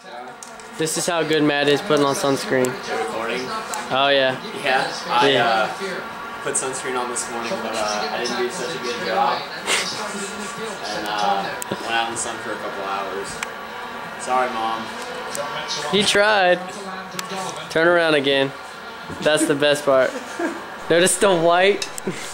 This is how good Matt is putting on sunscreen. Recording? Oh yeah. Yeah, I put sunscreen on this morning, but I didn't do such a good job. And went out in the sun for a couple hours. Sorry, Mom. He tried. Turn around again. That's the best part. Notice the white?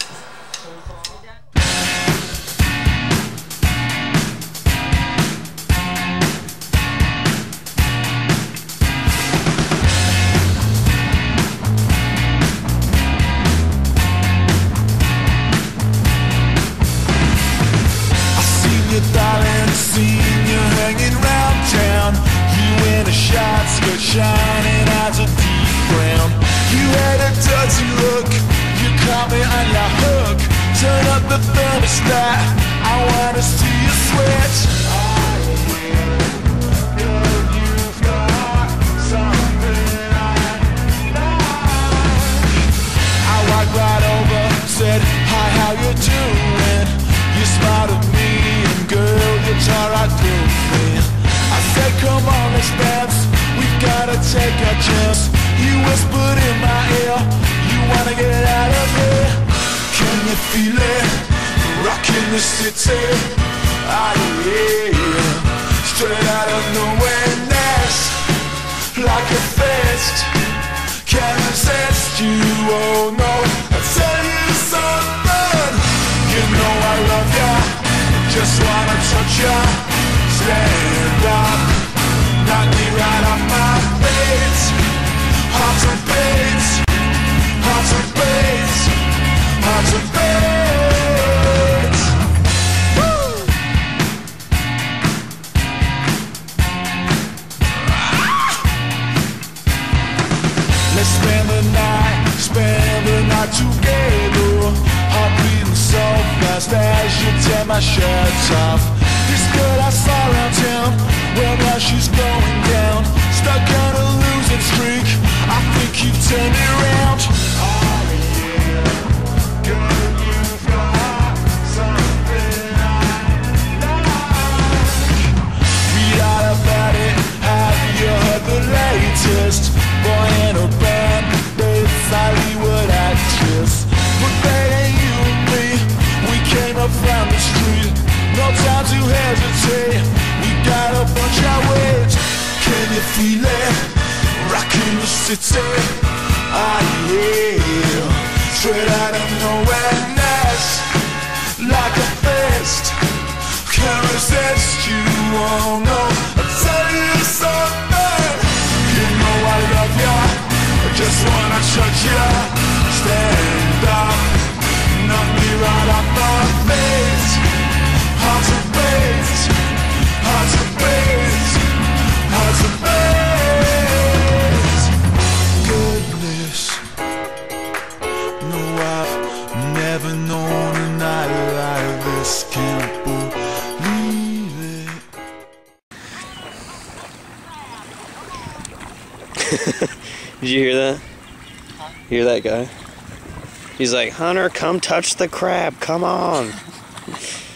Darling, seen you hanging round town. You in a short skirt shining as a deep brown. You had a dirty look, you caught me on your hook. Turn up the thermostat, I wanna see you sweat. Girl, you've got something I like. I walked right over, said, hi, how you doing? You smiled at me, girl, you tore right through me. I said, come on, let's dance. We've gotta take a chance. You whispered in my ear, you wanna get out of here. Can you feel it? Rockin' the city. Ah, yeah. Straight out of nowhereness, like a fist. Can't resist you, oh no. I'll tell you something. You know I love ya. Just wanna touch ya, stand up, knock me right off my feet. Heart to beat, heart to beat, heart to beat. Woo! Let's spend the night together. Heart beating so fast as you tear my shirt off. This girl I saw around town, well now she's going down. Stuck on a losing streak, I think you've turned me around. Oh yeah, girl, you've got something I like. Read all about it, have you heard the latest? Boy in a band, they're Hollywood actress. But they ain't you and me, we came up from the street. No time to hesitate, we got a bunch of ways. Can you feel it? Rockin' the city. Ah yeah. Straight out of nowhereness, like a fist. Can't resist you, oh no. I'll tell you something. You know I love ya, I just wanna touch ya. Stand up, knock me right off my feet. Heart to beat, heart to beat, heart to beat. Goodness, no, I've never known a night like this. Can't believe Did you hear that? Hear that guy? He's like, Hunter, come touch the crab, come on.